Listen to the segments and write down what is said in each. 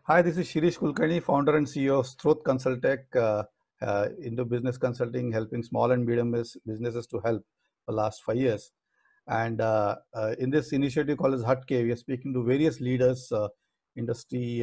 Hi, this is Shirish Kulkarni, founder and CEO of Stroth Consultech, into business consulting, helping small and medium businesses to help for the last 5 years. And in this initiative called as Hatke, we are speaking to various leaders, industry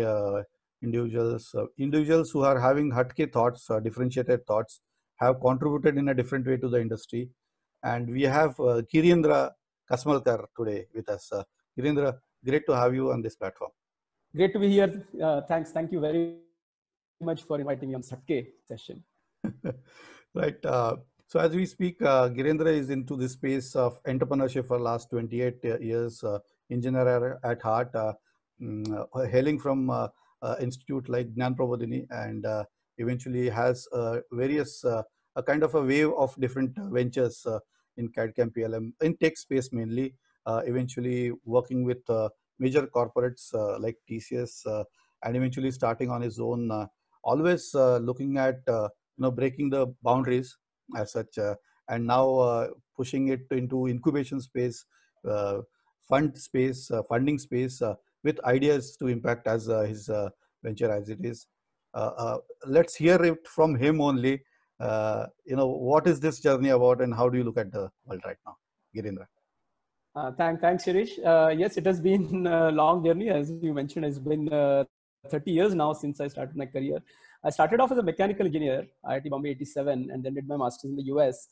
individuals who are having Hatke thoughts, differentiated thoughts, have contributed in a different way to the industry. And we have Kirendra Kasmalkar today with us. Kirendra, great to have you on this platform. Great to be here. Thanks. Thank you very much for inviting me on Hatke session. Right. So as we speak, Girendra is into the space of entrepreneurship for last 28 years, engineer at heart, hailing from institute like Gnan Prabodhini, and eventually has various a kind of a wave of different ventures in CAD/CAM PLM in tech space mainly. Eventually working with major corporates like TCS, and eventually starting on his own. Always looking at breaking the boundaries as such, and now pushing it into incubation space, uh, funding space, with ideas to impact as his venture as it is. Let's hear it from him only. What is this journey about, and how do you look at the world right now, Girendra? Thanks, Shirish. Yes, it has been a long journey. As you mentioned, it's been 30 years now since I started my career. I started off as a mechanical engineer, IIT Bombay 87, and then did my master's in the US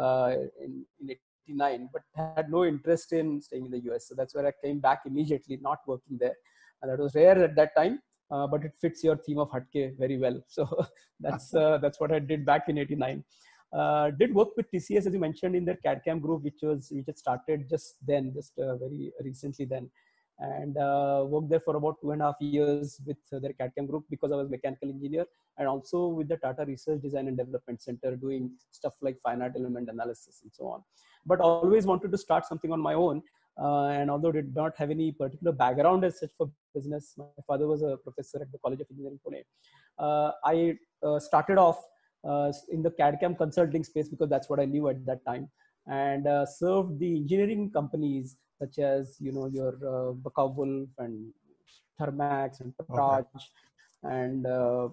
in 89, but had no interest in staying in the US. So that's where I came back immediately, not working there. And that was rare at that time, but it fits your theme of Hatke very well. So that's what I did back in 89. Did work with TCS, as you mentioned, in their CAD/CAM group, which had started just very recently then, and worked there for about 2.5 years with their CAD/CAM group because I was a mechanical engineer, and also with the Tata Research Design and Development Center doing stuff like finite element analysis and so on. But always wanted to start something on my own. And although did not have any particular background as such for business, my father was a professor at the College of Engineering, Pune. I started off in the CAD/CAM consulting space because that's what I knew at that time, and served the engineering companies such as your Bakav-Wolf and Thermax and Praj, and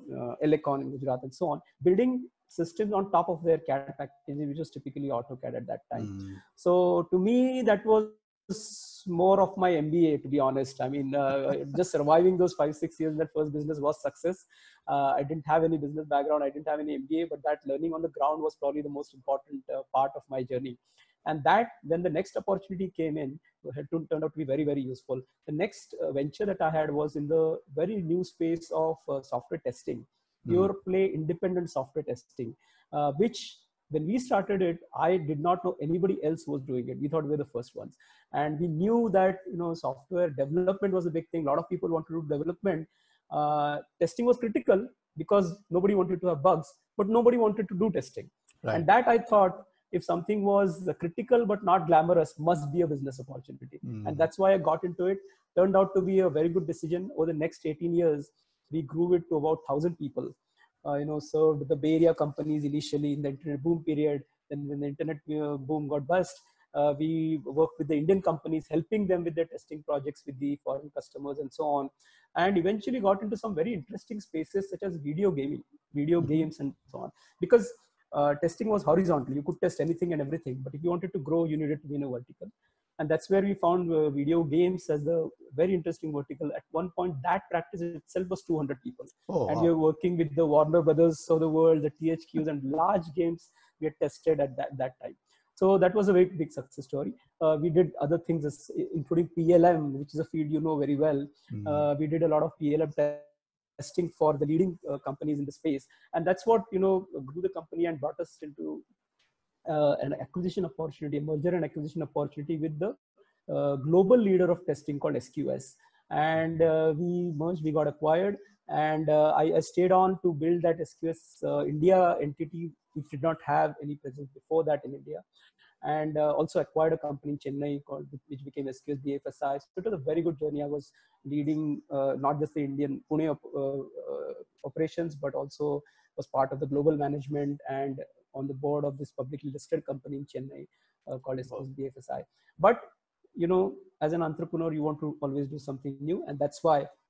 Elecon in Gujarat and so on, building systems on top of their CAD packages, which was typically AutoCAD at that time. So to me, that was more of my MBA, to be honest. I mean, just surviving those 5-6 years in that first business was success. I didn't have any business background. I didn't have any MBA, but that learning on the ground was probably the most important part of my journey. And that, when the next opportunity came in, turned out to be very, very useful. The next venture that I had was in the very new space of software testing, pure play independent software testing, which when we started it, I did not know anybody else was doing it. We thought we were the first ones. And we knew that, software development was a big thing. A lot of people wanted to do development. Testing was critical because nobody wanted to have bugs, but nobody wanted to do testing. Right. And that I thought, if something was critical but not glamorous, must be a business opportunity. And that's why I got into it. Turned out to be a very good decision. Over the next 18 years, we grew it to about 1,000 people. Served the Bay Area companies initially in the internet boom period. Then when the internet boom got bust, we worked with the Indian companies, helping them with their testing projects with the foreign customers and so on. And eventually got into some very interesting spaces such as video gaming, video games and so on. Because testing was horizontal. You could test anything and everything. But if you wanted to grow, you needed to be in a vertical. And that's where we found video games as the very interesting vertical. At one point, that practice itself was 200 people. And we were working with the Warner Brothers of the world, the THQs, and large games we had tested at that time. So that was a very big success story. We did other things, including PLM, which is a field you know very well. We did a lot of PLM testing for the leading companies in the space. And that's what, grew the company and brought us into an acquisition opportunity, a merger and acquisition opportunity with the global leader of testing called SQS. And we merged, we got acquired, and I stayed on to build that SQS India entity, which did not have any presence before that in India. And also acquired a company in Chennai which became SQS BFSI. So it was a very good journey. I was leading not just the Indian Pune operations, but also was part of the global management and on the board of this publicly listed company in Chennai called SQS BFSI. But, as an entrepreneur, you want to always do something new. And that's why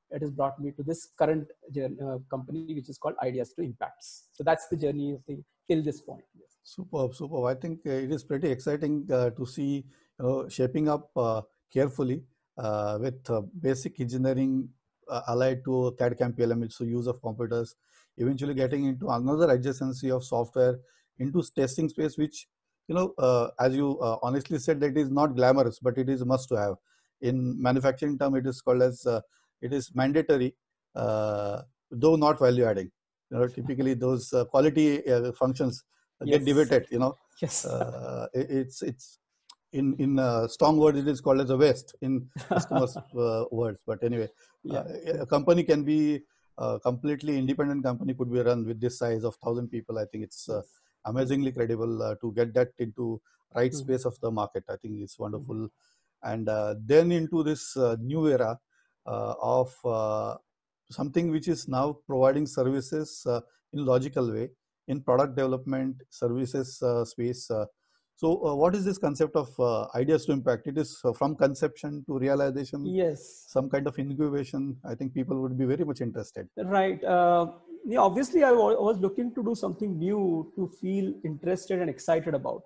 it has brought me to this current company, which is called Ideas to Impacts. So that's the journey of the till this point. Yes. Superb, superb. I think it is pretty exciting to see shaping up carefully with basic engineering allied to CAD CAM PLM, so use of computers, eventually getting into another adjacency of software into testing space, which as you honestly said, that it is not glamorous, but it is a must to have. In manufacturing term, it is called as it is mandatory, though not value adding. Typically those quality functions get Yes. debated. Yes. It's in strong words, it is called as a waste in customers' words. But anyway, Yeah. a company can be completely independent. Company could be run with this size of 1,000 people. I think it's Yes. amazingly credible to get that into right Mhm. space of the market. I think it's wonderful. And then into this new era of something which is now providing services in logical way in product development services space. So what is this concept of Ideas to Impact? It is from conception to realization, Yes. some kind of incubation. I think people would be very much interested. Right. Yeah, obviously, I was looking to do something new to feel interested and excited about.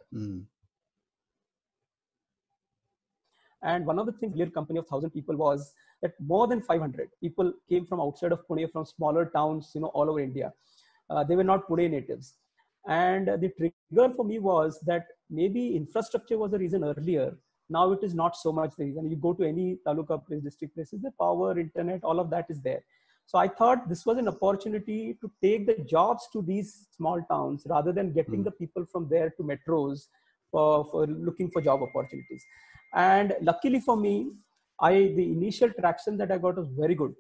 And one of the things, clear company of 1,000 people, was that more than 500 people came from outside of Pune, from smaller towns, all over India. They were not Pune natives. And the trigger for me was that maybe infrastructure was the reason earlier. Now it is not so much the reason. You go to any taluka place, district places, the power, internet, all of that is there. So I thought this was an opportunity to take the jobs to these small towns rather than getting the people from there to metros for looking for job opportunities. And luckily for me, the initial traction that I got was very good.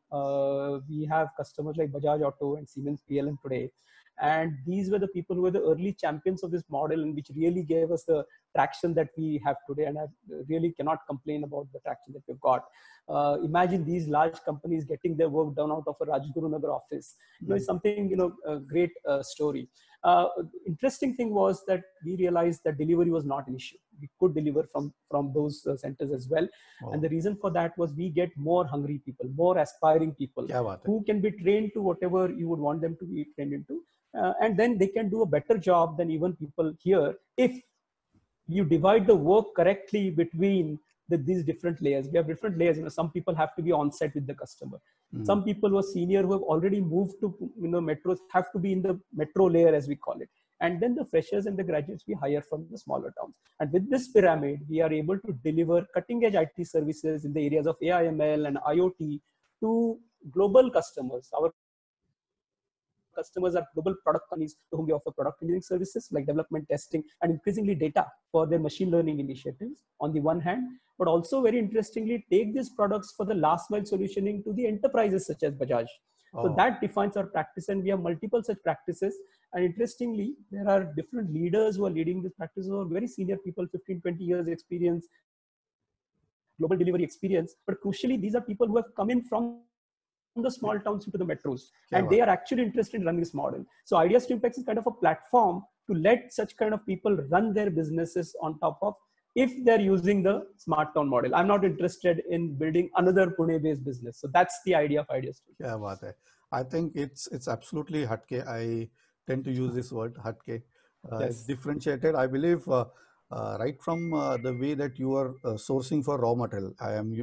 We have customers like Bajaj Auto and Siemens PLM today. And these were the people who were the early champions of this model, and which really gave us the traction that we have today. And I really cannot complain about the traction that we've got. Imagine these large companies getting their work done out of a Rajguru Nagar office. It's something, a great story. Interesting thing was that we realized that delivery was not an issue. We could deliver from those centers as well. Wow. And the reason for that was we get more hungry people, more aspiring people who can be trained to whatever you would want them to be trained into. And then they can do a better job than even people here if you divide the work correctly between these different layers. We have different layers. Some people have to be on set with the customer. Some people who are senior who have already moved to metros have to be in the metro layer, as we call it. And then the freshers and the graduates we hire from the smaller towns. And with this pyramid, we are able to deliver cutting edge IT services in the areas of AI, ML, and IoT to global customers. Our customers are global product companies to whom we offer product engineering services like development, testing, and increasingly data for their machine learning initiatives on the one hand, but also very interestingly take these products for the last mile solutioning to the enterprises such as Bajaj. So that defines our practice, and we have multiple such practices. And interestingly, there are different leaders who are leading these practices, or very senior people, 15, 20 years experience, global delivery experience. But crucially, these are people who have come in from the small towns into the metros, and they are actually interested in running this model. So Ideas to Impact is kind of a platform to let such kind of people run their businesses on top of, if they're using the smart town model. I'm not interested in building another Pune-based business. So that's the idea of Ideas to Impact. I think it's absolutely hatke. I tend to use this word hatke. It's differentiated. I believe right from the way that you are sourcing for raw material. I am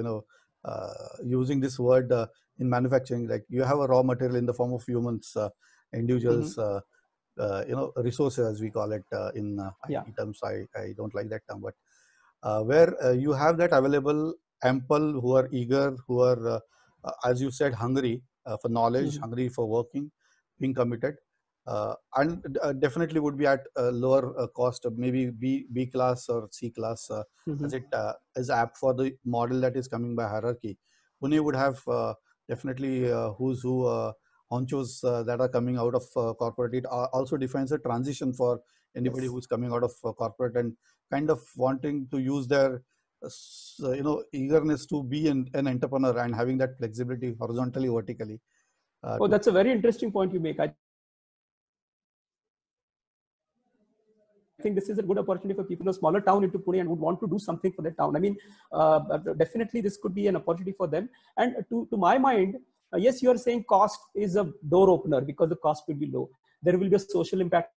using this word in manufacturing. Like you have a raw material in the form of humans, individuals. Resources, as we call it in IT terms. I don't like that term, but where you have that available, ample, who are eager, who are, as you said, hungry for knowledge, hungry for working, being committed, and definitely would be at a lower cost, of maybe B class or C class, as it is apt for the model that is coming by hierarchy. Pune would have definitely who's who. Honchos that are coming out of corporate. It also defines a transition for anybody who's coming out of corporate and kind of wanting to use their eagerness to be an entrepreneur and having that flexibility horizontally, vertically. That's a very interesting point you make. I think this is a good opportunity for people in a smaller town into Pune and would want to do something for their town. I mean, definitely this could be an opportunity for them. And to my mind, yes, you are saying cost is a door opener because the cost will be low. There will be a social impact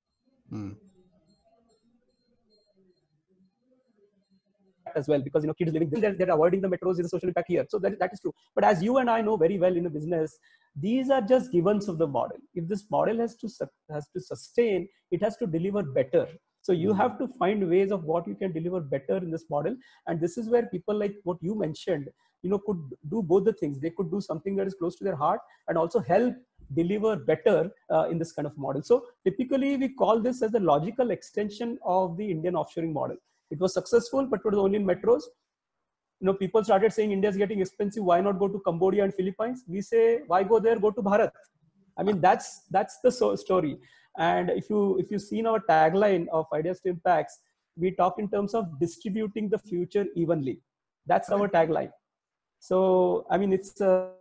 as well, because kids living there, they're avoiding the metros, is a social impact here. So that is true. But as you and I know very well in a business, these are just givens of the model. If this model has to sustain, it has to deliver better. So you have to find ways of what you can deliver better in this model. And this is where people like what you mentioned, could do both the things. They could do something that is close to their heart and also help deliver better in this kind of model. So typically we call this as the logical extension of the Indian offshoring model. It was successful, but it was only in metros. People started saying India is getting expensive. Why not go to Cambodia and Philippines? We say, why go there? Go to Bharat. I mean, that's the story. And if you've seen our tagline of Ideas to Impacts, we talk in terms of distributing the future evenly. That's our tagline. So, I mean, it's a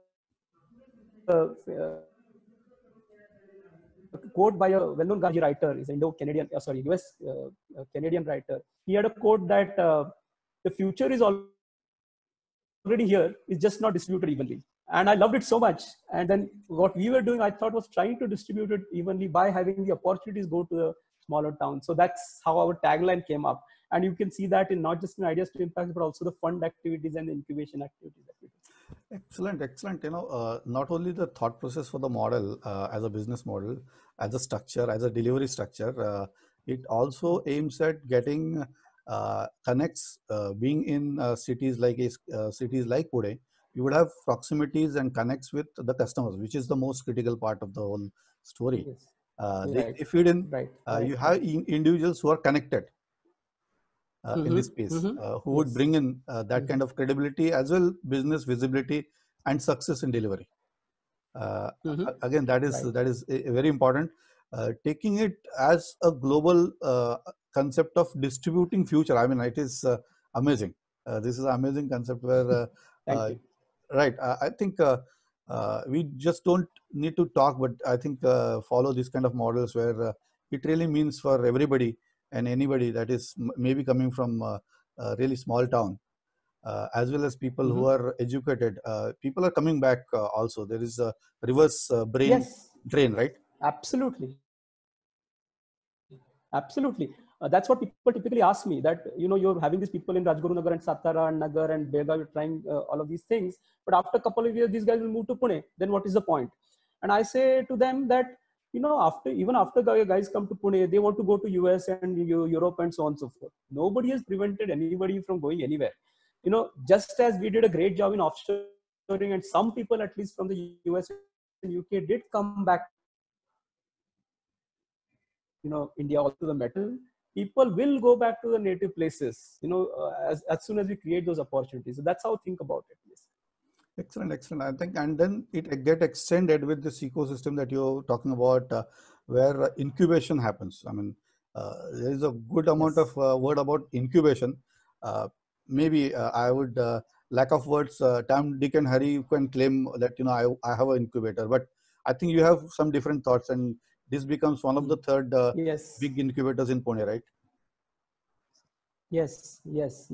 quote by a well-known Gaji writer, is Indo-Canadian, US Canadian writer. He had a quote that the future is already here, it's just not distributed evenly. And I loved it so much. And then what we were doing, I thought, was trying to distribute it evenly by having the opportunities go to the smaller towns. So that's how our tagline came up. And you can see that in not just in Ideas to Impact, but also the fund activities and the incubation activities that we do. Excellent, excellent. Not only the thought process for the model as a business model, as a structure, as a delivery structure, it also aims at getting connects. Being in cities like Pune, you would have proximities and connects with the customers, which is the most critical part of the whole story. Yes. They feed in. Right. You have individuals who are connected in this space, who would bring in that kind of credibility as well, business visibility and success in delivery. Again, that is very important. Taking it as a global concept of distributing future. I mean, it is amazing. This is an amazing concept where, Thank you. Right. I think we just don't need to talk, but I think follow this kind of models where it really means for everybody and anybody that is maybe coming from a really small town, as well as people who are educated. People are coming back also. There is a reverse brain drain, right? Absolutely. Absolutely. That's what people typically ask me, that, you're having these people in Rajgurunagar and Satara and Nagar and Belgaum, you're trying all of these things. But after a couple of years, these guys will move to Pune. Then what is the point? And I say to them that, even after guys come to Pune, they want to go to US and Europe and so on and so forth. Nobody has prevented anybody from going anywhere. Just as we did a great job in offshoring, and some people, at least from the US and UK, did come back, India also the metal, people will go back to the native places, as soon as we create those opportunities. So that's how I think about it. Yes. Excellent, excellent. I think, and then it get extended with this ecosystem that you're talking about, where incubation happens. I mean, there is a good amount of word about incubation. Maybe I would, lack of words, Tom, Dick and Harry, you can claim that, I have an incubator, but I think you have some different thoughts, and this becomes one of the third big incubators in Pune, right? Yes.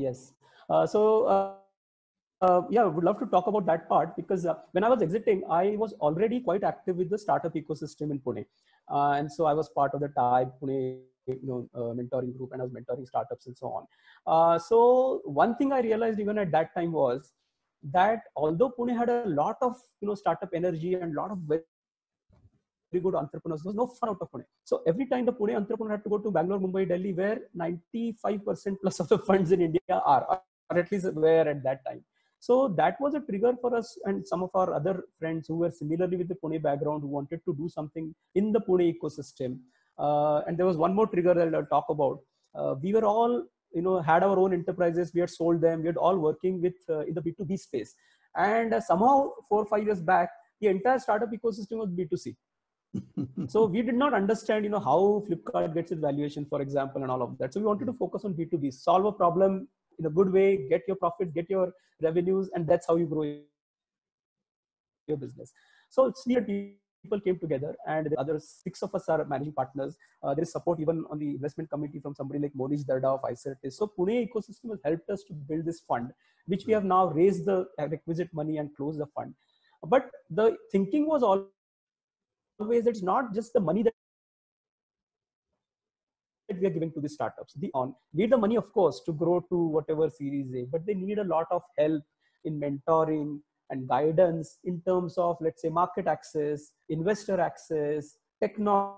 Yeah, I would love to talk about that part, because when I was exiting, I was already quite active with the startup ecosystem in Pune. And so I was part of the TIE Pune mentoring group, and I was mentoring startups and so on. So one thing I realized even at that time was that although Pune had a lot of startup energy and a lot of very good entrepreneurs, there was no fun out of Pune. So every time the Pune entrepreneur had to go to Bangalore, Mumbai, Delhi, where 95% plus of the funds in India are, or at least were at that time. So that was a trigger for us and some of our other friends who were similarly with the Pune background, who wanted to do something in the Pune ecosystem. And there was one more trigger that I'll talk about. We were all, had our own enterprises. We had sold them. We had all working with in the B2B space. And somehow 4 or 5 years back, the entire startup ecosystem was B2C. So we did not understand, how Flipkart gets its valuation, for example, and all of that. So we wanted to focus on B2B, solve a problem in a good way, get your profits, get your revenues, and that's how you grow your business. So it's near people people came together, and the other 6 of us are managing partners. There is support even on the investment committee from somebody like Monish Darda of iCertis. So Pune ecosystem has helped us to build this fund, which we have now raised the requisite money and closed the fund. But the thinking was always, it's not just the money that we are giving to the startups. They need the money, of course, to grow to whatever Series A, but they need a lot of help in mentoring and guidance in terms of, let's say, market access, investor access, technology,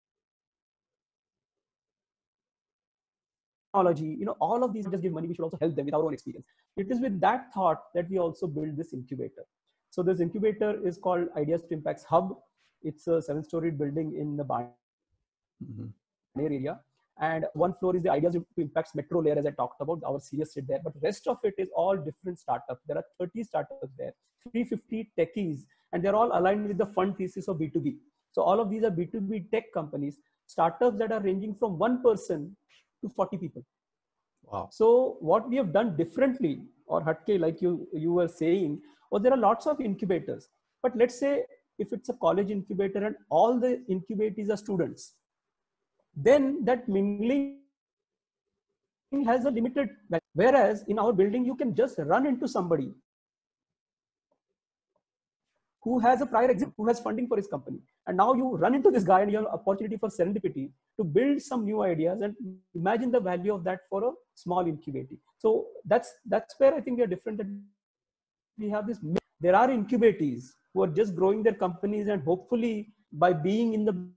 all of these. Just give money, we should also help them with our own experience. It is with that thought that we also build this incubator. So this incubator is called Ideas to Impacts Hub. It's a 7-storied building in the Baner area. And one floor is the Ideas to Impacts metro layer, as I talked about. Our CEOs sit there, but the rest of it is all different startups. There are 30 startups there, 350 techies, and they're all aligned with the fund thesis of B2B. So all of these are B2B tech companies, startups that are ranging from 1 person to 40 people. Wow. So what we have done differently, or Hatke, like you were saying, was there are lots of incubators. But let's say if it's a college incubator and all the incubatees are students, then that mingling has a limited value. Whereas in our building, you can just run into somebody who has a prior exit, who has funding for his company. And now you run into this guy and you have an opportunity for serendipity to build some new ideas, and imagine the value of that for a small incubator. So that's where I think we are different. That we have this, there are incubatees who are just growing their companies, and hopefully by being in the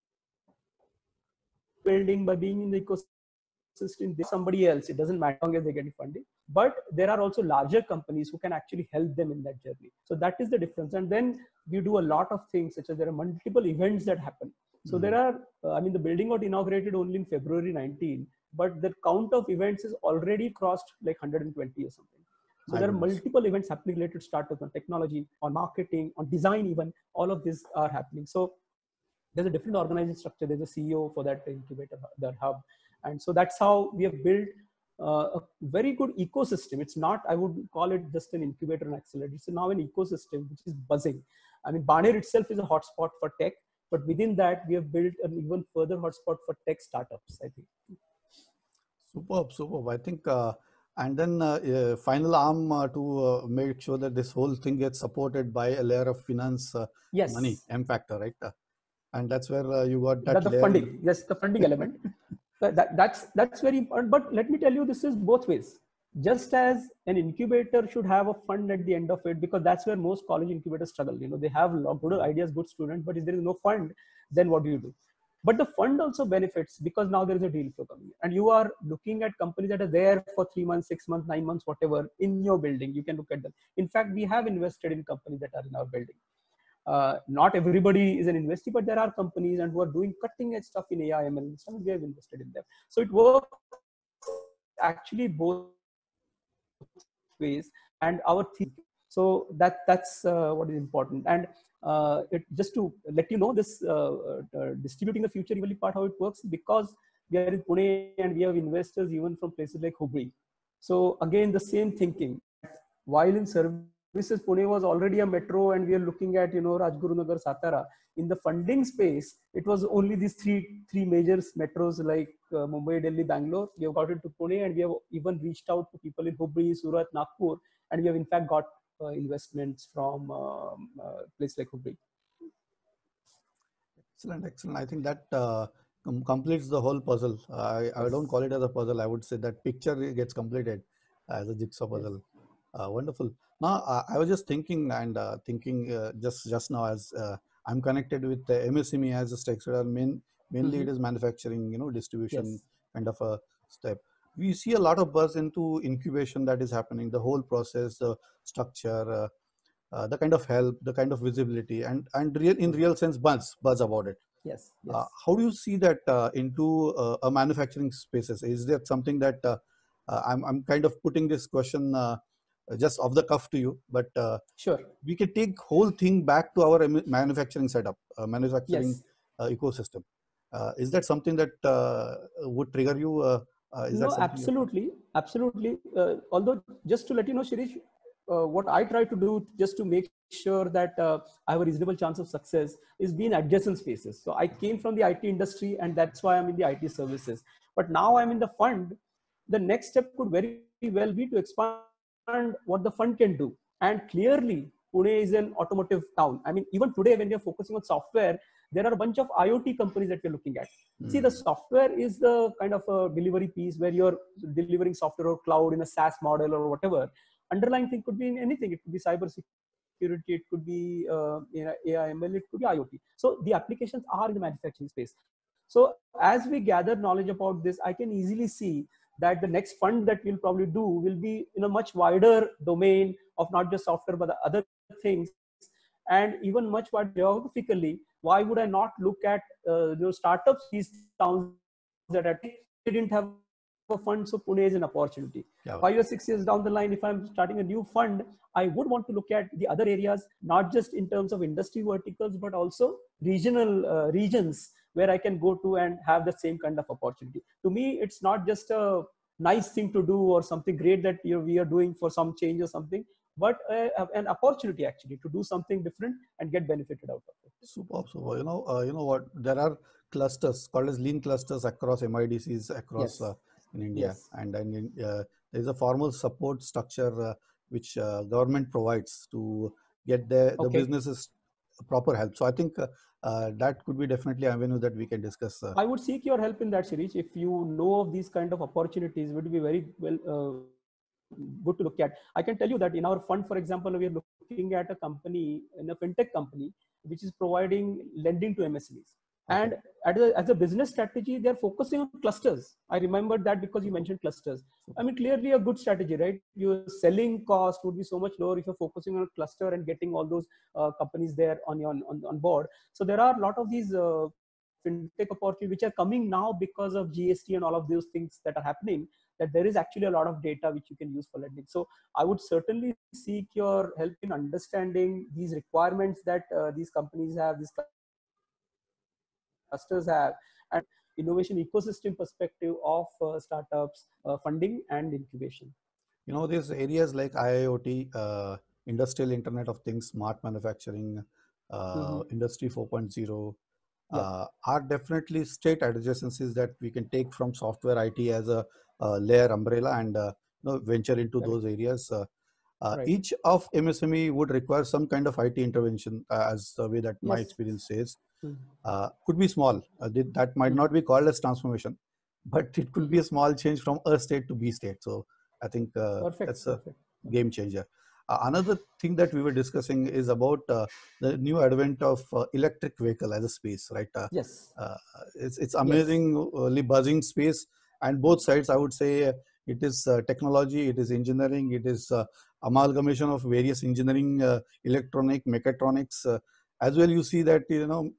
building, by being in the ecosystem, somebody else, it doesn't matter as long as they get funding. But there are also larger companies who can actually help them in that journey. So that is the difference. And then we do a lot of things, such as there are multiple events that happen. So there are, the building got inaugurated only in February 19, but the count of events is already crossed like 120 or something. So there are multiple events happening related to startups, on technology, on marketing, on design even. All of these are happening. So there's a different organizing structure. There's a CEO for that incubator, that hub. And so that's how we have built a very good ecosystem. It's not, I would call it just an incubator and accelerator. It's now an ecosystem which is buzzing. I mean, Baner itself is a hotspot for tech, but within that, we have built an even further hotspot for tech startups, I think. Superb. I think, and then final arm to make sure that this whole thing gets supported by a layer of finance money, M factor, right? And that's where you got that the funding. Yes, the funding element. That's very important. But let me tell you, this is both ways. Just as an incubator should have a fund at the end of it, because that's where most college incubators struggle. They have good ideas, good students, but if there is no fund, then what do you do? But the fund also benefits because now there is a deal flow coming, and you are looking at companies that are there for 3 months, 6 months, 9 months, whatever, in your building. You can look at them. In fact, we have invested in companies that are in our building. Not everybody is an investor, but there are companies and who are doing cutting edge stuff in AI, ML, stuff. We have invested in them. So it works actually both ways, and our theme. So that's what is important. And just to let you know, this distributing the future evenly part, how it works, because we are in Pune and we have investors even from places like Hubli. So again, the same thinking. While in services, Pune was already a metro, and we are looking at Rajgurunagar, Satara. In the funding space, it was only these three major metros like Mumbai, Delhi, Bangalore. We have got into Pune, and we have even reached out to people in Hubli, Surat, Nagpur, and we have in fact got investments from places like Hubli. Excellent. I think that completes the whole puzzle. I don't call it as a puzzle. I would say that picture gets completed as a jigsaw puzzle. Yes. Wonderful. Now, I was just thinking just now, as I'm connected with the MSME as a stakeholder. Mainly it is manufacturing, distribution kind of a step. We see a lot of buzz into incubation that is happening, the whole process, the structure, the kind of help, the kind of visibility, and in real sense buzz about it. Yes. How do you see that into a manufacturing spaces? Is there something that I'm kind of putting this question just off the cuff to you, but sure, we can take whole thing back to our manufacturing setup, manufacturing ecosystem. Is that something that would trigger you? No, absolutely. Although, just to let you know, Shirish, what I try to do just to make sure that I have a reasonable chance of success is be in adjacent spaces. So I came from the IT industry, and that's why I'm in the IT services. But now I'm in the fund. The next step could very well be to expand what the fund can do. And clearly, Pune is an automotive town. I mean, even today, when we are focusing on software, there are a bunch of IoT companies that we're looking at. See, the software is the kind of a delivery piece where you're delivering software or cloud in a SaaS model or whatever. Underlying thing could be in anything. It could be cyber security, it could be AI, ML, it could be IoT. So the applications are in the manufacturing space. So as we gather knowledge about this, I can easily see that the next fund that we'll probably do will be in a much wider domain of not just software, but the other things, and even much wider geographically. Why would I not look at those startups, these towns that didn't have a fund, so Pune is an opportunity. Yeah. 5 or 6 years down the line, if I'm starting a new fund, I would want to look at the other areas, not just in terms of industry verticals, but also regional regions where I can go to and have the same kind of opportunity. To me, it's not just a nice thing to do or something great that we are doing for some change or something, but an opportunity actually to do something different and get benefited out of it. Superb, superb. You know what? There are clusters called as lean clusters across MIDCs across Yes. in India, Yes. and there is a formal support structure which government provides to get the Okay. businesses proper help. So I think that could be definitely an avenue that we can discuss. I would seek your help in that, Shirish. If you know of these kind of opportunities, it would be very well good to look at. I can tell you that in our fund, for example, we are looking at a company, in a fintech company, which is providing lending to MSMEs. Okay. And as a business strategy, they're focusing on clusters. I remembered that because you mentioned clusters. I mean, clearly a good strategy, right? Your selling cost would be so much lower if you're focusing on a cluster and getting all those companies there on board. So there are a lot of these fintech opportunities which are coming now because of GST and all of those things that are happening, that there is actually a lot of data which you can use for lending. So I would certainly seek your help in understanding these requirements that these companies have, these clusters have, and innovation ecosystem perspective of startups, funding and incubation. You know, these areas like IIoT, industrial Internet of Things, smart manufacturing, Industry 4.0, Yeah. are definitely straight adjacencies that we can take from software IT as a layer umbrella and venture into Correct. those areas. Right. Each of MSME would require some kind of IT intervention, as the way that my Yes. experience says. Could be small. That might Hmm. not be called as transformation, but it could be a small change from A state to B state. So I think Perfect. that's a Perfect. game changer. Another thing that we were discussing is about the new advent of electric vehicle as a space, right? Yes. Uh, it's Yes. amazingly buzzing space, and both sides, I would say, it is technology, it is engineering, it is amalgamation of various engineering, electronic, mechatronics. As well, you see that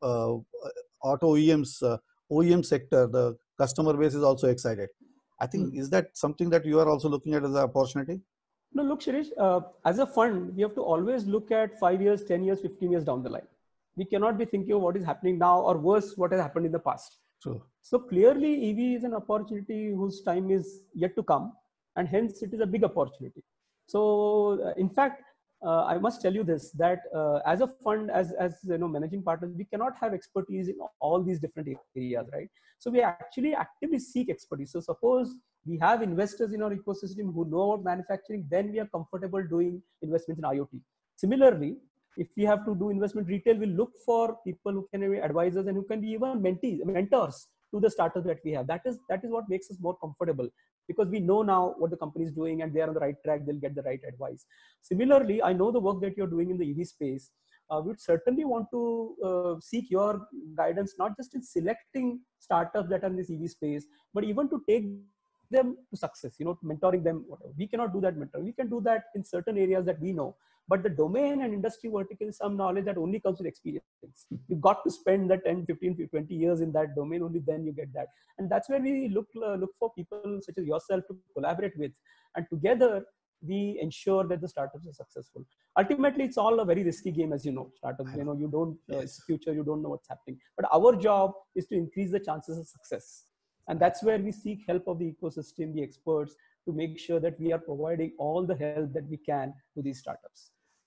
auto OEM sector, the customer base is also excited. I think, is that something that you are also looking at as an opportunity? No, look, Shirish, as a fund, we have to always look at 5 years, 10 years, 15 years down the line. We cannot be thinking of what is happening now or worse, what has happened in the past. True. So clearly, EV is an opportunity whose time is yet to come, and hence it is a big opportunity. So, in fact, I must tell you this: that as a fund, as managing partners, we cannot have expertise in all these different areas, right? So we actually actively seek expertise. So suppose we have investors in our ecosystem who know about manufacturing, then we are comfortable doing investments in IoT. Similarly, if we have to do investment retail, we'll look for people who can be advisors and who can be even mentors to the startups that we have. That is what makes us more comfortable, because we know now what the company is doing and they are on the right track, they'll get the right advice. Similarly, I know the work that you're doing in the EV space. We would certainly want to seek your guidance, not just in selecting startups that are in this EV space, but even to take them to success, mentoring them, whatever. We cannot do that mentoring. We can do that in certain areas that we know, but the domain and industry vertical is some knowledge that only comes with experience. You've got to spend the 10, 15, 20 years in that domain, only then you get that. And that's where we look for people such as yourself to collaborate with, and together we ensure that the startups are successful. Ultimately, it's all a very risky game, as you know. Startups, you don't, it's Yes. future, you don't know what's happening. But our job is to increase the chances of success. And that's where we seek help of the ecosystem, the experts, to make sure that we are providing all the help that we can to these startups.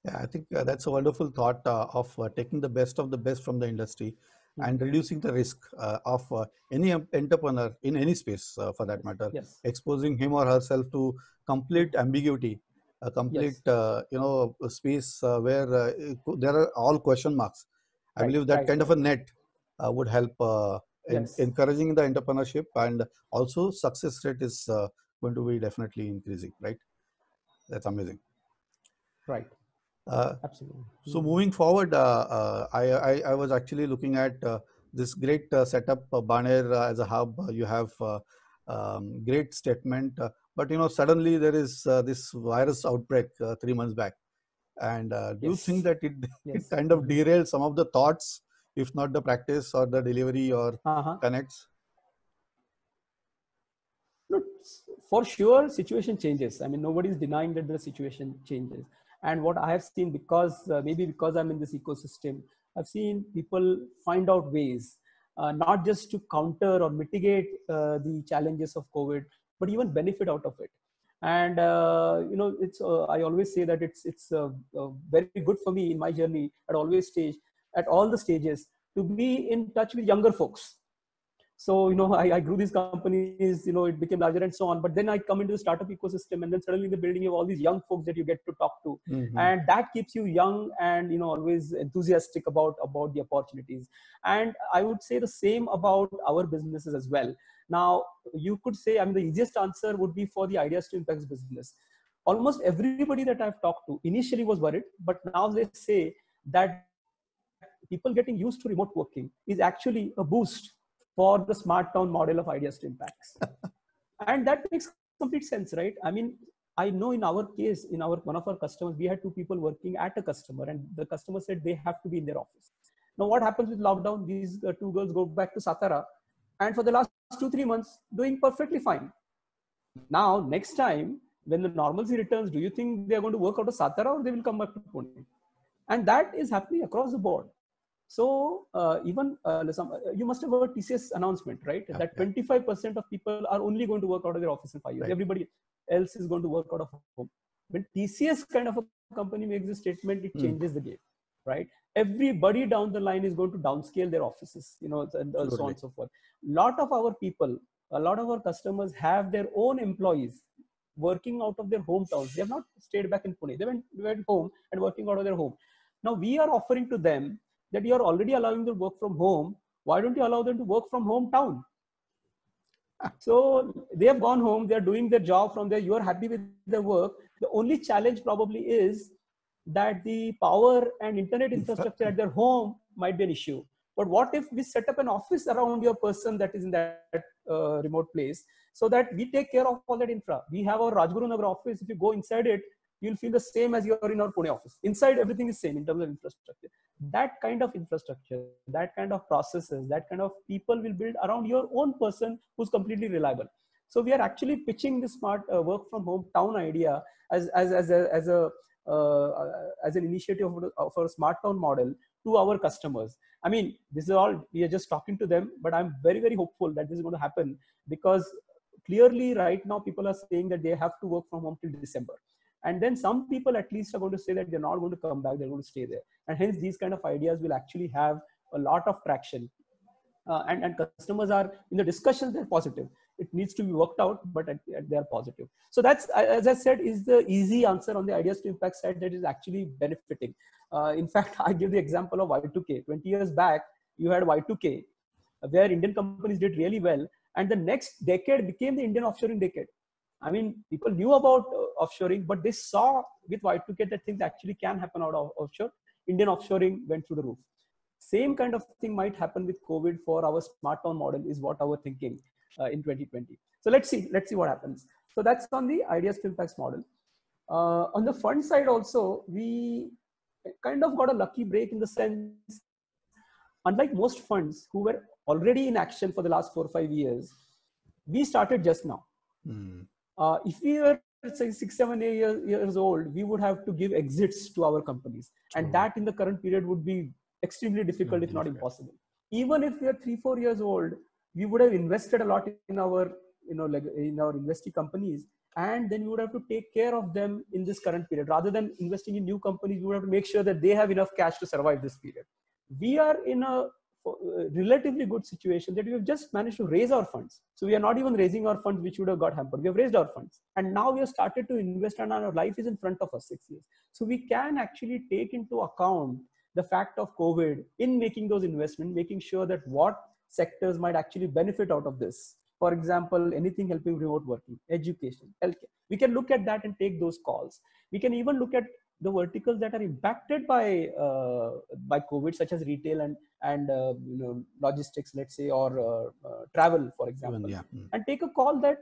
Yeah, I think that's a wonderful thought of taking the best of the best from the industry and reducing the risk of any entrepreneur in any space, for that Yes, matter, yes, exposing him or herself to complete ambiguity, a complete yes, a space where there are all question marks. I right, believe that right, kind of a net would help yes, encouraging the entrepreneurship, and also success rate is going to be definitely increasing. Right? That's amazing. right, Uh, absolutely. So moving forward, I was actually looking at this great setup, Baner as a hub. You have great statement, but suddenly there is this virus outbreak 3 months back, and do you think Yes, that it it yes. kind of derailed some of the thoughts, if not the practice or the delivery or Uh-huh. connects? No, for sure, situation changes. I mean, nobody's denying that the situation changes. And what I have seen, because maybe because I'm in this ecosystem, I've seen people find out ways, not just to counter or mitigate the challenges of COVID, but even benefit out of it. And it's I always say that it's very good for me in my journey at all the stages to be in touch with younger folks. So I grew these companies, it became larger and so on, but then I come into the startup ecosystem, and then suddenly in the building you have all these young folks that you get to talk to, Hmm. and that keeps you young and always enthusiastic about the opportunities. And I would say the same about our businesses as well. Now you could say, I mean, the easiest answer would be for the Ideas to Impacts business. Almost everybody that I've talked to initially was worried, but now they say that people getting used to remote working is actually a boost for the smart town model of Ideas to Impacts. And that makes complete sense, right? I mean, I know in our case, in our one of our customers, we had two people working at a customer, and the customer said they have to be in their office. Now, what happens with lockdown? These two girls go back to Satara, and for the last 2-3 months, doing perfectly fine. Now, next time when the normalcy returns, do you think they are going to work out of Satara or they will come back to Pune? And that is happening across the board. So even you must have heard TCS announcement, right? Yeah, That yeah, 25% of people are only going to work out of their office in 5 years. right. Everybody else is going to work out of home. When TCS kind of a company makes a statement, it Mm, changes the game, right? Everybody down the line is going to downscale their offices, and so on absolutely. and so forth. Lot of our people, a lot of our customers have their own employees working out of their hometowns. They have not stayed back in Pune. They went home and working out of their home. Now we are offering to them that you are already allowing them to work from home. Why don't you allow them to work from hometown? So they have gone home, they are doing their job from there, you are happy with their work. The only challenge probably is that the power and internet infrastructure at their home might be an issue. But what if we set up an office around your person that is in that remote place, so that we take care of all that infra? We have our Rajguru Nagar office. If you go inside it, you'll feel the same as you are in our Pune office. Inside, everything is same in terms of infrastructure. That kind of infrastructure, that kind of processes, that kind of people will build around your own person who's completely reliable. So we are actually pitching the smart work from home town idea as an initiative of a smart town model to our customers. I mean, this is all, we are just talking to them, but I'm very, very hopeful that this is going to happen, because clearly right now people are saying that they have to work from home till December. And then some people at least are going to say that they're not going to come back, they're going to stay there. And hence these kind of ideas will actually have a lot of traction. And customers are in the discussions, they're positive. It needs to be worked out, but they're positive. So that's, as I said, is the easy answer on the Ideas to Impact side, that is actually benefiting. In fact, I give the example of Y2K. 20 years back, you had Y2K, where Indian companies did really well, and the next decade became the Indian offshoring decade. I mean, people knew about offshoring, but they saw with Y2K that things actually can happen out of offshore. Indian offshoring went through the roof. Same kind of thing might happen with COVID for our smart town model, is what our thinking in 2020. So let's see what happens. So that's on the Ideas to Impacts model. On the fund side also, we kind of got a lucky break in the sense, unlike most funds who were already in action for the last 4 or 5 years, we started just now. Mm, If we were, say, 6, 7, 8 years old, we would have to give exits to our companies. And true. that in the current period would be extremely difficult, if not Difficult. impossible. Even if we are 3, 4 years old, we would have invested a lot in our, like in our investee companies. and then you would have to take care of them in this current period. Rather than investing in new companies, you would have to make sure that they have enough cash to survive this period. We are in a relatively good situation that we have just managed to raise our funds. So we are not even raising our funds, which would have got hampered. We have raised our funds, and now we have started to invest, and our life is in front of us 6 years. So we can actually take into account the fact of COVID in making those investments, making sure that what sectors might actually benefit out of this. For example, anything helping remote working, education, healthcare. We can look at that and take those calls. We can even look at the verticals that are impacted by COVID, such as retail and logistics, let's say, or travel, for example, and take a call that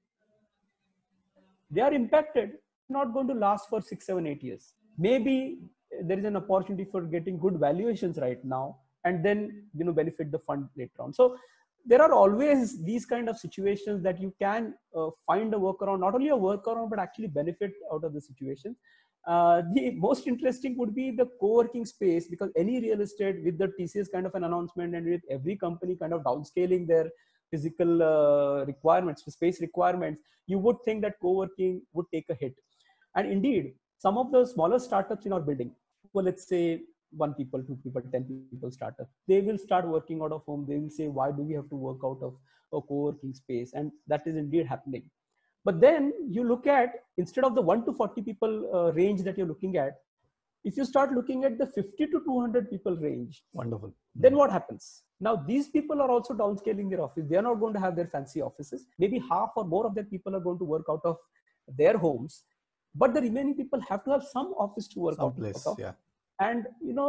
they are impacted, not going to last for 6, 7, 8 years. Maybe there is an opportunity for getting good valuations right now, and then benefit the fund later on. So there are always these kind of situations that you can find a workaround, not only a workaround, but actually benefit out of the situation. The most interesting would be the co-working space, because any real estate with the TCS kind of an announcement, and with every company kind of downscaling their physical requirements, space requirements, you would think that co-working would take a hit. And indeed, some of the smaller startups in our building, well, let's say 1 people, 2 people, 10 people startup, they will start working out of home. They will say, why do we have to work out of a co-working space? And that is indeed happening. But then you look at, instead of the 1 to 40 people range that you're looking at, if you start looking at the 50 to 200 people range, wonderful. Then what happens? Now, these people are also downscaling their office. They are not going to have their fancy offices. Maybe half or more of their people are going to work out of their homes, but the remaining people have to have some office to work out of. Yeah. And,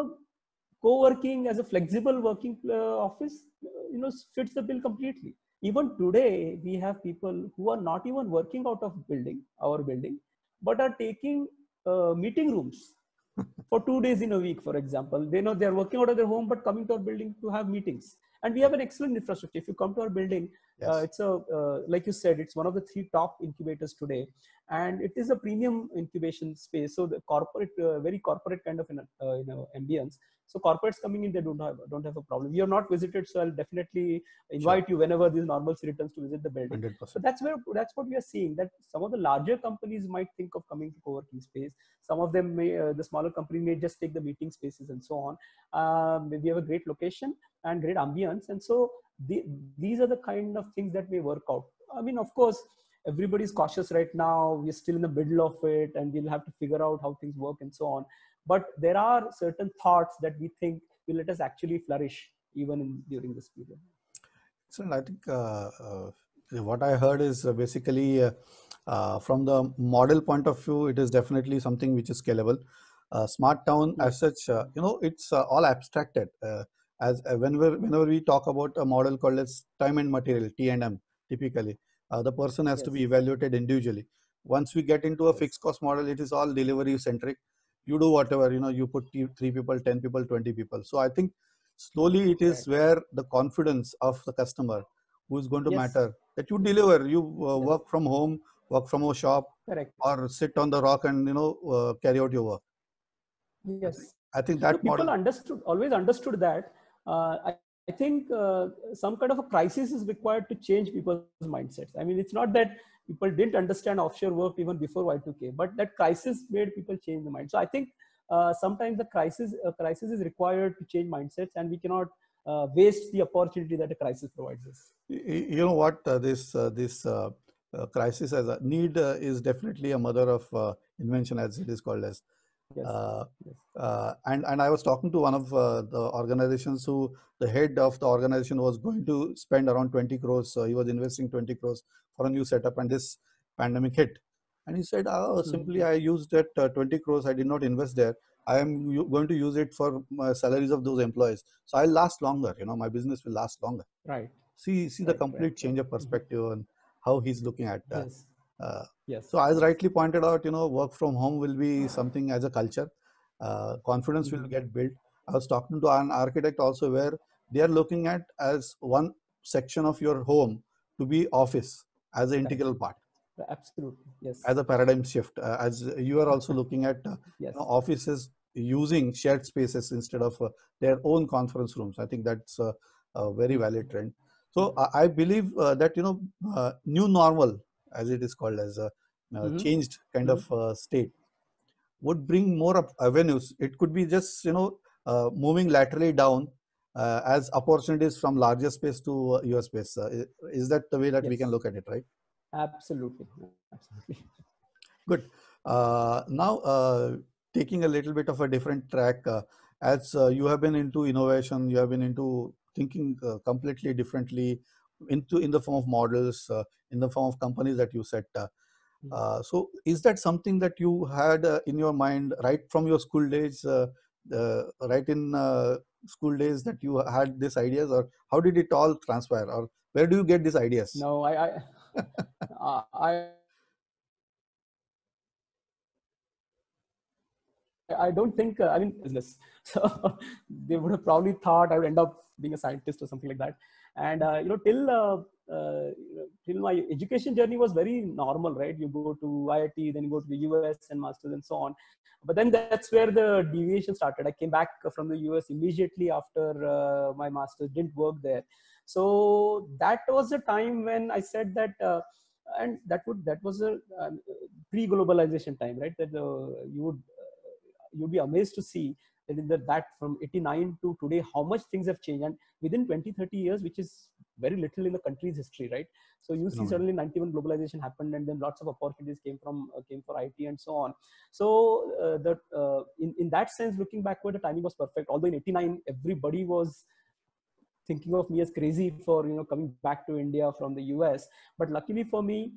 co-working as a flexible working office, fits the bill completely. Even today, we have people who are not even working out of our building, but are taking meeting rooms for 2 days in a week, for example. They know they're working out of their home, but coming to our building to have meetings. And we have an excellent infrastructure. If you come to our building, it's like you said, it's one of the 3 top incubators today. And it is a premium incubation space. So the corporate, very corporate kind of ambience. So corporates coming in, they don't have a problem. You are not visited, so I'll definitely invite you whenever this normalcy returns to visit the building. 100%. So that's what we are seeing, that some of the larger companies might think of coming to co-working space. Some of them may, the smaller company may just take the meeting spaces and so on. We have a great location and great ambience. And so these are the kind of things that may work out. I mean, of course, everybody's cautious right now. We're still in the middle of it, and we'll have to figure out how things work and so on. But there are certain thoughts that we think will let us actually flourish even during this period. So I think what I heard is basically from the model point of view, it is definitely something which is scalable. Smart town as such, it's all abstracted. Whenever we talk about a model called as time and material, T&M, typically, the person has to be evaluated individually. Once we get into a fixed cost model, it is all delivery centric. You do whatever, you put 3 people, 10 people, 20 people. So I think slowly it is where the confidence of the customer who is going to matter, that you deliver, you work from home, work from a shop, or sit on the rock and, carry out your work. Yes. I think that people model always understood that. I think some kind of a crisis is required to change people's mindsets. I mean, it's not that people didn't understand offshore work even before Y2K, but that crisis made people change the mind. So I think sometimes the crisis is required to change mindsets, and we cannot waste the opportunity that a crisis provides us. You know what? This crisis as a need is definitely a mother of invention, as it is called as. And I was talking to one of the organizations who the head of the organization was going to spend around 20 crores. He was investing 20 crores for a new setup, and this pandemic hit. And he said, simply I used that 20 crores. I did not invest there. I am going to use it for salaries of those employees. So I'll last longer. My business will last longer. Right. See the complete change of perspective and how he's looking at that. Yes. So as rightly pointed out, work from home will be something as a culture. Confidence will get built. I was talking to an architect also, where they are looking at as one section of your home to be office as an integral part. Absolutely. Yes. As a paradigm shift, as you are also looking at offices using shared spaces instead of their own conference rooms. I think that's a very valid trend. So I believe that new normal, as it is called as, changed kind Mhm. of state would bring more avenues. It could be just moving laterally down as opportunities from larger space to US space. Is that the way that we can Yes, look at it, right? absolutely, absolutely. Good. Now, taking a little bit of a different track, as you have been into innovation, you have been into thinking completely differently, into in the form of models, in the form of companies that you set. So, is that something that you had in your mind right from your school days, right in school days that you had these ideas, or how did it all transpire, or where do you get these ideas? No, I I don't think business. So they would have probably thought I would end up being a scientist or something like that. And till my education journey was very normal, right? You go to IIT, then you go to the US and masters and so on. But then that's where the deviation started. I came back from the US immediately after my master's. Didn't work there. So that was the time when I said that. And that was a pre-globalization time, right? That you'd be amazed to see that in that from 89 to today how much things have changed, and within 20-30 years, which is very little in the country's history, right? So you see Phenomenal. suddenly 91 globalization happened, and then lots of opportunities came for IT and so on. So in that sense, looking backward, the timing was perfect. Although in 89 everybody was thinking of me as crazy for coming back to India from the US. But luckily for me,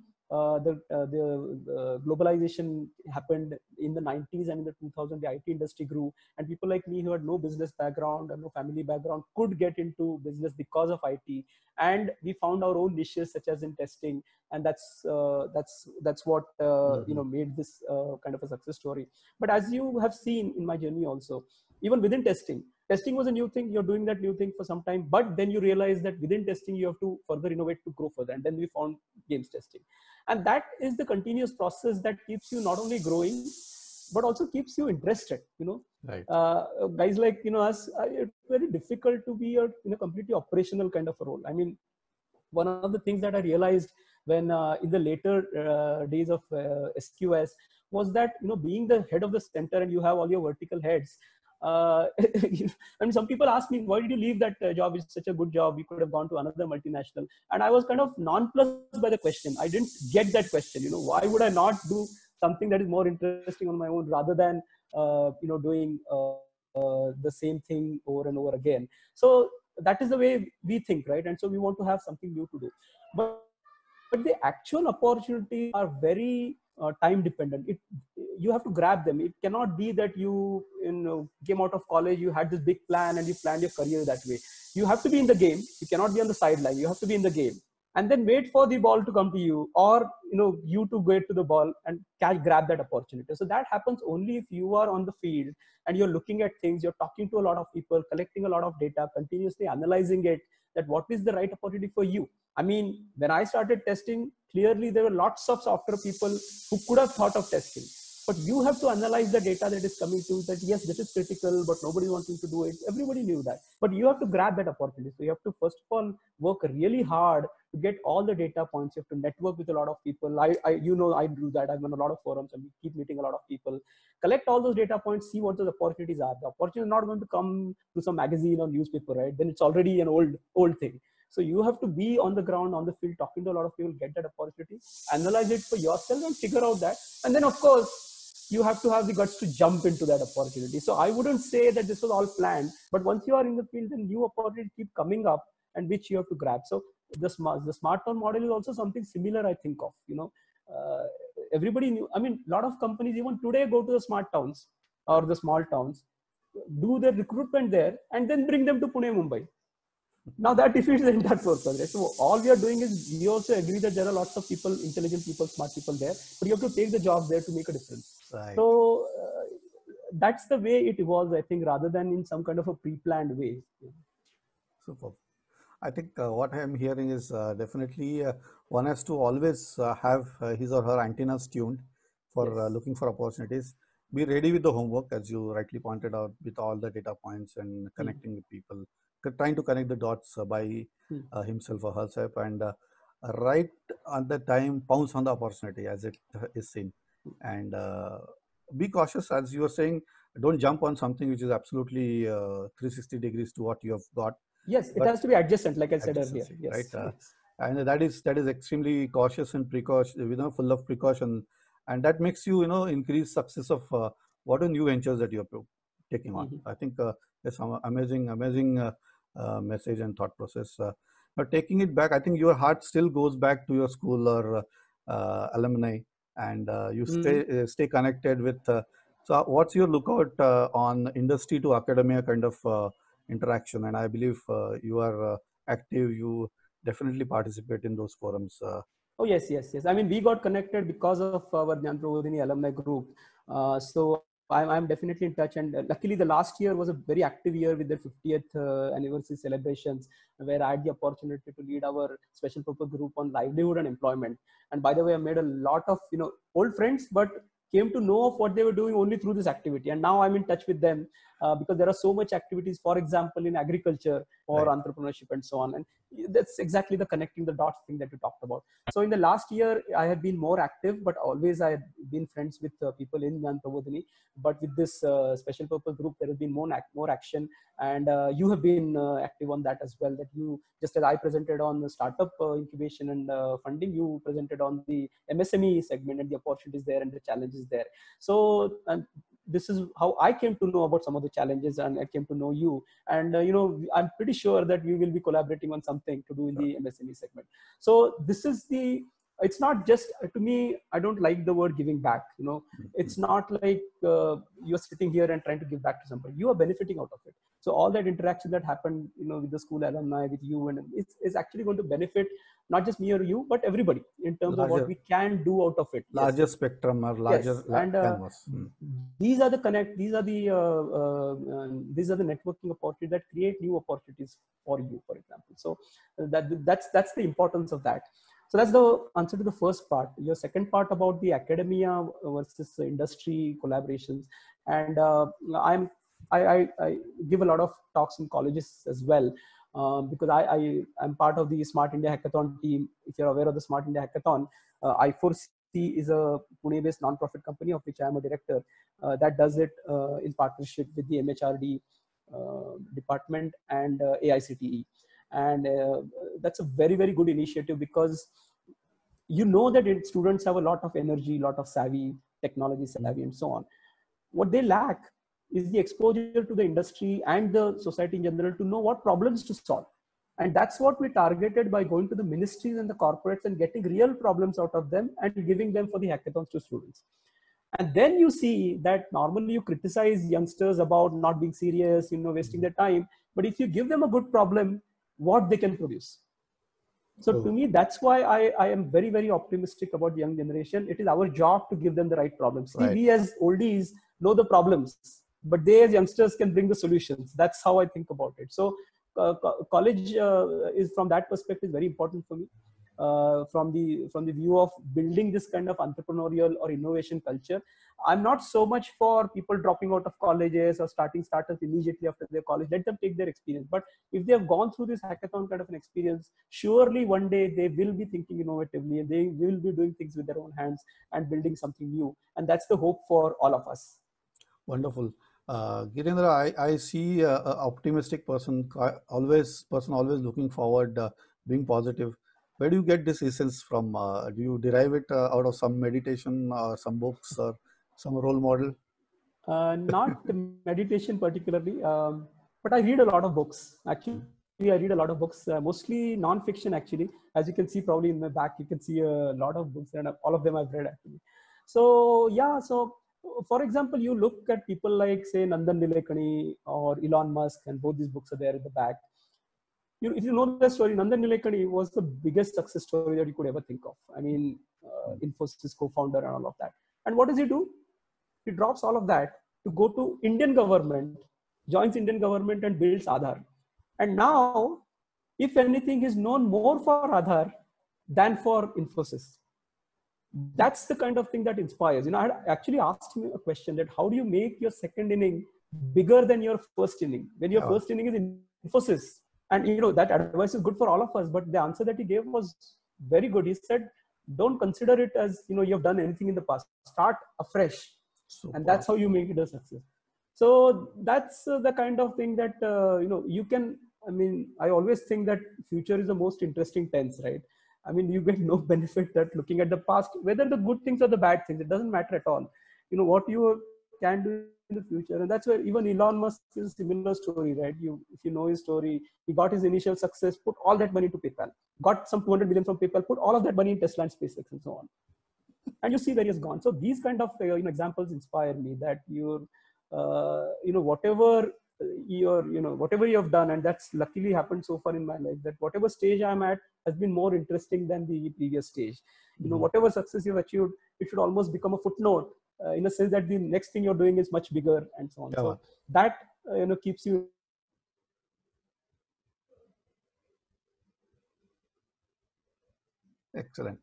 the globalization happened in the 90s, and in the 2000s the IT industry grew, and people like me who had no business background and no family background could get into business because of IT, and we found our own niches such as in testing, and that's what Mhm. made this kind of a success story. But as you have seen in my journey also, even within testing was a new thing. You're doing that new thing for some time, but then you realize that within testing you have to further innovate to grow further, and then we found games testing. And that is the continuous process that keeps you not only growing but also keeps you interested. Right. Guys like us, it's very difficult to be in a completely operational kind of a role. I mean, one of the things that I realized when in the later days of SQS was that being the head of the center and you have all your vertical heads. And some people ask me, why did you leave that job? It's such a good job. You could have gone to another multinational. And I was kind of nonplussed by the question. I didn't get that question. Why would I not do something that is more interesting on my own rather than doing the same thing over and over again? So that is the way we think, right? And so we want to have something new to do. But the actual opportunities are very time dependent. You have to grab them. It cannot be that you came out of college, you had this big plan and you planned your career that way. You have to be in the game. You cannot be on the sideline. You have to be in the game, and then wait for the ball to come to you, or you to get to the ball and grab that opportunity. So that happens only if you are on the field and you're looking at things, you're talking to a lot of people, collecting a lot of data, continuously analyzing it, that what is the right opportunity for you. I mean, when I started testing, clearly there were lots of software people who could have thought of testing. But you have to analyze the data that is coming to that. Yes, this is critical, but nobody wanting to do it. Everybody knew that. But you have to grab that opportunity. So you have to first of all work really hard to get all the data points. You have to network with a lot of people. I do that. I'm on a lot of forums and we keep meeting a lot of people. Collect all those data points, see what the opportunities are. The opportunity is not going to come to some magazine or newspaper, right? Then it's already an old thing. So you have to be on the ground, on the field, talking to a lot of people, get that opportunity, analyze it for yourself and figure out that. And then of course, you have to have the guts to jump into that opportunity. So I wouldn't say that this was all planned, but once you are in the field, then new opportunities keep coming up and which you have to grab. So the smart town model is also something similar, I think of, uh, everybody knew. I mean, a lot of companies even today go to the smart towns or the small towns, do their recruitment there and then bring them to Pune, Mumbai. Now that defeats the entire purpose. Right? So all we are doing is we also agree that there are lots of people, intelligent people, smart people there, but you have to take the job there to make a difference. Right. So that's the way it evolves, I think, rather than in some kind of a pre-planned way. Super. I think what I am hearing is definitely one has to always have his or her antennas tuned for Yes. looking for opportunities. Be ready with the homework, as you rightly pointed out, with all the data points and Hmm. connecting with people, trying to connect the dots by Hmm. himself or herself. And right at the time pounce on the opportunity as it is seen, and be cautious, as you were saying. Don't jump on something which is absolutely 360 degrees to what you have got, Yes, it but has to be adjacent, like I said earlier. adjacency, right? Yes, yes. And that is extremely cautious and precaution, full of precaution, and that makes you, increase success of what are new ventures that you're taking on. Mhm. I think there's some amazing message and thought process. But taking it back, I think your heart still goes back to your school or alumni, and you Mhm. stay connected with. So, what's your lookout on industry to academia kind of interaction? And I believe you are active. You definitely participate in those forums. Oh, yes, yes, yes. I mean, we got connected because of our Jnana Prabodhini alumni group. So I'm definitely in touch. And luckily, the last year was a very active year with the 50th anniversary celebrations, where I had the opportunity to lead our special purpose group on livelihood and employment. And by the way, I made a lot of old friends, but came to know of what they were doing only through this activity. And now I'm in touch with them because there are so much activities, for example, in agriculture or Right. entrepreneurship and so on. And that's exactly the connecting the dots thing that you talked about. So in the last year, I have been more active, but always I have been friends with people in Jnana Prabodhini. But with this special purpose group, there has been more action, and you have been active on that as well. That you, just as I presented on the startup incubation and funding, you presented on the MSME segment and the opportunities there and the challenges there. So this is how I came to know about some of the challenges, and I came to know you. And I'm pretty sure that we will be collaborating on something to do in the MSME segment. So this is the, it's not just, to me, I don't like the word giving back. It's not like you're sitting here and trying to give back to somebody. You are benefiting out of it. So all that interaction that happened, with the school alumni, with you, and it's actually going to benefit not just me or you, but everybody in terms of what Larger we can do out of it. Yes, larger spectrum or larger yes. And canvas. these are the connect, these are the networking opportunities that create new opportunities for you, for example. So that's the importance of that. So that's the answer to the first part. Your second part about the academia versus industry collaborations. And I give a lot of talks in colleges as well, because I'm part of the Smart India Hackathon team. If you're aware of the Smart India Hackathon, I4C is a Pune-based non-profit company of which I am a director, that does it in partnership with the MHRD department and AICTE. And that's a very, very good initiative, because that students have a lot of energy, lot of savvy, technology savvy, and so on. What they lack is the exposure to the industry and the society in general to know what problems to solve. And that's what we targeted by going to the ministries and the corporates and getting real problems out of them and giving them for the hackathons to students. And then you see that normally you criticize youngsters about not being serious, wasting their time. But if you give them a good problem, what they can produce. So to me, that's why I am very, very optimistic about the young generation. It is our job to give them the right problems. See, Right. we as oldies know the problems, but they as youngsters can bring the solutions. That's how I think about it. So college is, from that perspective, very important for me. From the view of building this kind of entrepreneurial or innovation culture. I'm not so much for people dropping out of colleges or starting startups immediately after their college. Let them take their experience. But if they have gone through this hackathon kind of an experience, surely one day they will be thinking innovatively and they will be doing things with their own hands and building something new. And that's the hope for all of us. Wonderful. Girendra, I see a optimistic always looking forward, being positive. Where do you get this essence from? Do you derive it out of some meditation, some books, or some role model? Not meditation particularly, but I read a lot of books. Actually, I read a lot of books, mostly non-fiction. Actually, as you can see, probably in the back, you can see a lot of books, and all of them I've read actually. So yeah, so for example, you look at people like, say, Nandan Nilekani or Elon Musk, and both these books are there at the back. If you know the story, Nandan Nilekani was the biggest success story that you could ever think of. I mean, Infosys co-founder and all of that. And what does he do? He drops all of that to go to Indian government, joins Indian government and builds Aadhaar. And now, if anything, he's known more for Aadhaar than for Infosys. That's the kind of thing that inspires. I had actually asked him a question, that how do you make your second inning bigger than your first inning? When your first inning is Infosys, and that advice is good for all of us, but the answer that he gave was very good. He said, don't consider it as, you have done anything in the past. Start afresh. Super. And that's how you make it a success. So that's the kind of thing that, you can, I always think that future is the most interesting tense, right? You get no benefit that looking at the past, whether the good things or the bad things, it doesn't matter at all. What you can do in the future. And that's where even Elon Musk is a similar story, right? If you know his story, he got his initial success, put all that money to PayPal, got some 200 million from PayPal, put all of that money in Tesla and SpaceX and so on. And you see where he's gone. So these kind of examples inspire me that whatever whatever you have done, and that's luckily happened so far in my life, that whatever stage I'm at has been more interesting than the previous stage. Whatever success you've achieved, it should almost become a footnote, in a sense that the next thing you're doing is much bigger and so on. Yeah. So that keeps you. Excellent.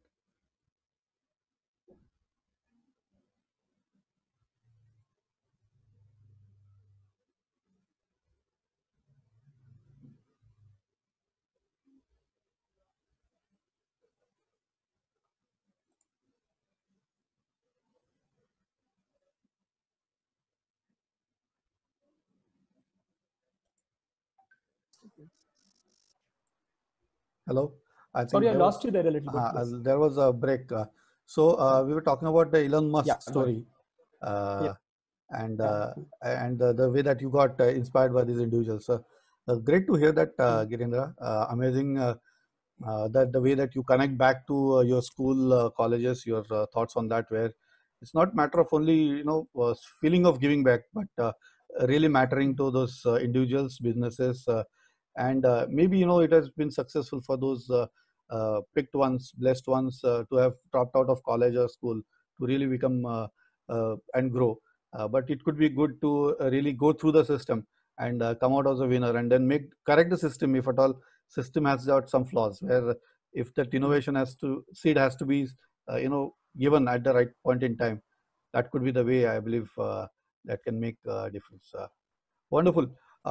Hello. I think Sorry, I lost you there a little bit. Yes. there was a break. We were talking about the Elon Yeah, Musk go ahead. story, Yeah. and Yeah. the way that you got inspired by these individuals. Great to hear that, Girendra. Amazing that the way that you connect back to your school, colleges, your thoughts on that, where it's not matter of only feeling of giving back, but really mattering to those individuals, businesses, and maybe it has been successful for those picked ones, blessed ones, to have dropped out of college or school to really become and grow. But it could be good to really go through the system and come out as a winner, and then correct the system if at all system has got some flaws, where if that innovation seed has to be given at the right point in time. That could be the way, I believe, that can make a difference. Wonderful.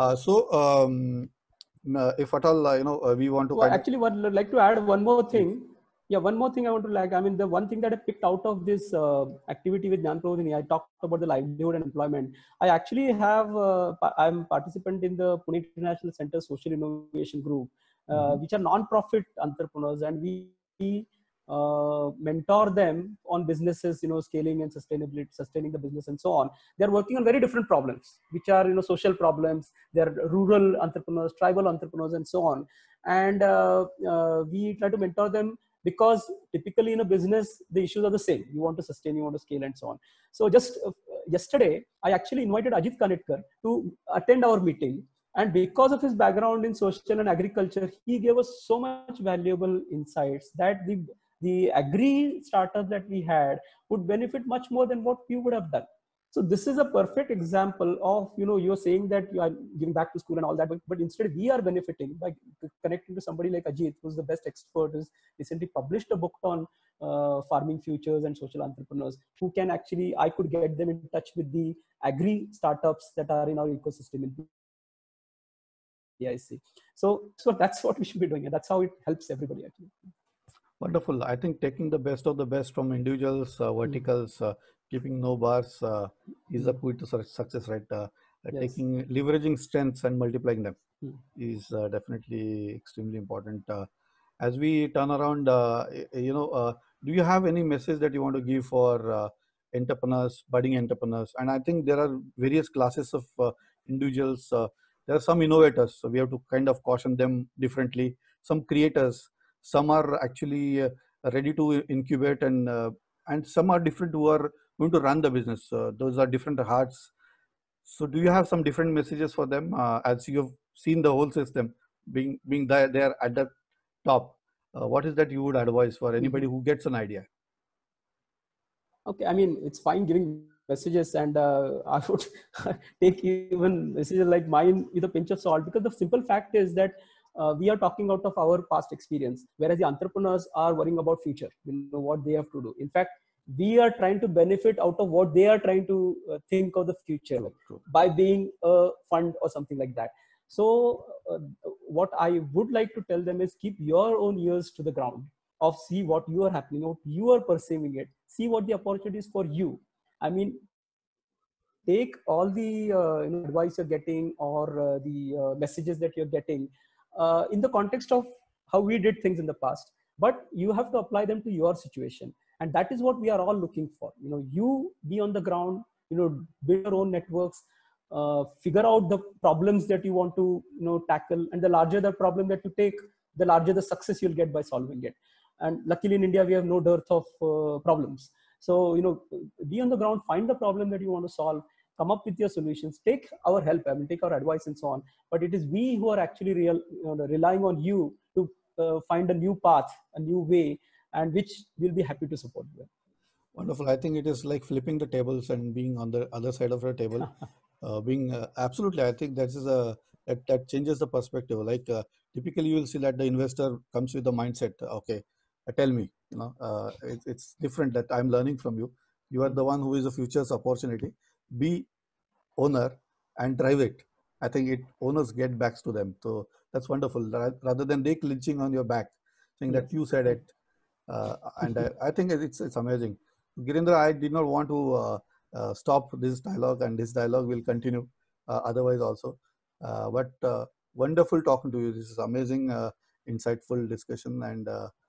If at all we want to So actually, what I'd like to add one more thing. Yeah, one more thing I want to like. The one thing that I picked out of this activity with Jnana Prabodhini, I talked about the livelihood and employment. I actually I'm participant in the Pune International Center Social Innovation Group, which are non-profit entrepreneurs, and we mentor them on businesses, scaling and sustainability, sustaining the business and so on. They're working on very different problems, which are, social problems. They're rural entrepreneurs, tribal entrepreneurs, and so on. And we try to mentor them because typically in a business, the issues are the same. You want to sustain, you want to scale, and so on. So just yesterday, I actually invited Ajit Kanetkar to attend our meeting. And because of his background in social and agriculture, he gave us so much valuable insights that the agri startup that we had would benefit much more than what we would have done. So this is a perfect example of, you're saying that you are giving back to school and all that, but instead we are benefiting by connecting to somebody like Ajit, who's the best expert, who's recently published a book on farming futures and social entrepreneurs, who can actually, I could get them in touch with the agri startups that are in our ecosystem in PIC. So that's what we should be doing, and that's how it helps everybody actually. Wonderful. I think taking the best of the best from individuals, verticals, keeping no bars is the key to success, right? Yes. Leveraging strengths and multiplying them is definitely extremely important. As we turn around, do you have any message that you want to give for entrepreneurs, budding entrepreneurs? And I think there are various classes of individuals. There are some innovators, so we have to kind of caution them differently. Some creators, some are actually ready to incubate, and some are different who are going to run the business. Those are different hearts. So do you have some different messages for them, as you have seen the whole system being there at the top? What is that you would advise for anybody who gets an idea? Okay, it's fine giving messages, and I would take even messages like mine with a pinch of salt, because the simple fact is that we are talking out of our past experience, whereas the entrepreneurs are worrying about future, what they have to do. In fact, we are trying to benefit out of what they are trying to think of the future by being a fund or something like that. So what I would like to tell them is keep your own ears to the ground. of see what you are happening, what you are perceiving it, see what the opportunity is for you. I mean, take all the advice you're getting or the messages that you're getting in the context of how we did things in the past, but you have to apply them to your situation. And that is what we are all looking for. You be on the ground, build your own networks, figure out the problems that you want to tackle, and the larger the problem that you take, the larger the success you'll get by solving it. And luckily in India we have no dearth of problems. So be on the ground, find the problem that you want to solve, come up with your solutions, take our help, I mean take our advice and so on. But it is we who are actually relying on you to find a new path, a new way, and which we'll be happy to support you. Wonderful. I think it is like flipping the tables and being on the other side of the table. Absolutely, I think that is that changes the perspective. Like typically, you will see that the investor comes with the mindset. Okay, tell me. It's different. That I'm learning from you. You are the one who is the future's opportunity. Be owner and drive it. I think owners get backs to them. So that's wonderful. Rather than they clinching on your back, saying that you said it. And I think it's amazing. Girendra, I did not want to stop this dialogue, and this dialogue will continue otherwise also. But wonderful talking to you. This is amazing, insightful discussion, and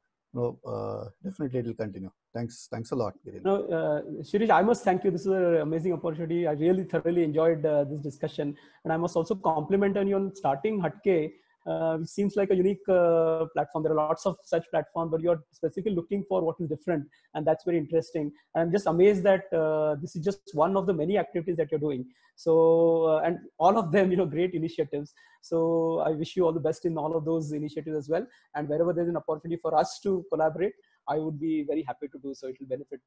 definitely it will continue. Thanks a lot, Girendra. Shirish, I must thank you. This is an amazing opportunity. I really thoroughly enjoyed this discussion, and I must also compliment on you on starting Hatke. It seems like a unique platform. There are lots of such platforms, but you're specifically looking for what is different, and that's very interesting. And I'm just amazed that this is just one of the many activities that you're doing. So, and all of them, great initiatives. So I wish you all the best in all of those initiatives as well. And wherever there's an opportunity for us to collaborate, I would be very happy to do so. It will benefit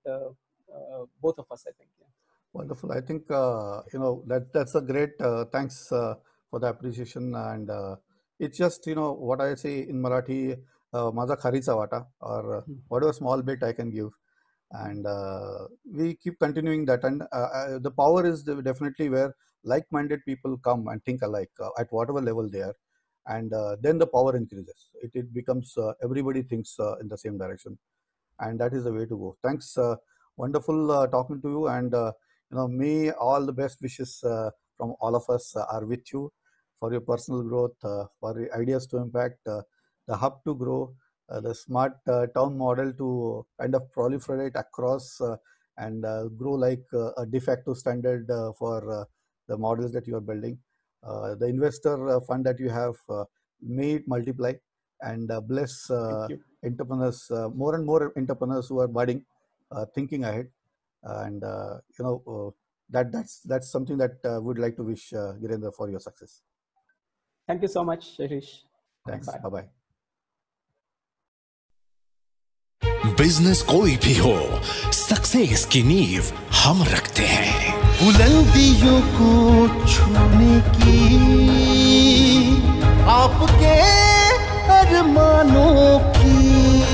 both of us, I think. Yeah. Wonderful. I think, that's a great, thanks for the appreciation. And it's just, what I say in Marathi, maza kharicha vata, or whatever small bit I can give. And we keep continuing that. And the power is definitely where like-minded people come and think alike at whatever level they are. And then the power increases. It becomes, everybody thinks in the same direction. And that is the way to go. Thanks. Wonderful talking to you. And, may all the best wishes from all of us are with you for your personal growth, for your ideas to impact, the hub to grow, the smart town model to kind of proliferate across and grow like a de facto standard for the models that you are building. The investor fund that you have, may it multiply and bless entrepreneurs, more and more entrepreneurs who are budding, thinking ahead. And that's something that would like to wish Girendra for your success. Thank you so much, Shirish. Thanks. Bye-bye. Business कोई भी हो, success की नींव हम रखते हैं। बुलंदियों को छूने की आपके अरमानों की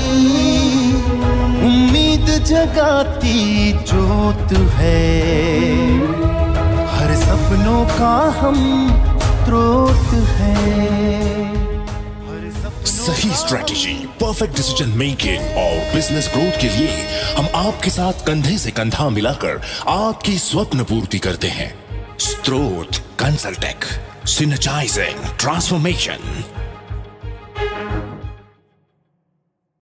उम्मीद जगाती जोत है, हर सपनों का हम स्रोत है। सही स्ट्रेटेजी, परफेक्ट डिसीजन मेकिंग और बिजनेस ग्रोथ के लिए हम आपके साथ कंधे से कंधा मिलाकर आपकी स्वप्न पूर्ति करते हैं। स्रोत कंसल्टेक, सिनर्जाइजिंग ट्रांसफॉर्मेशन।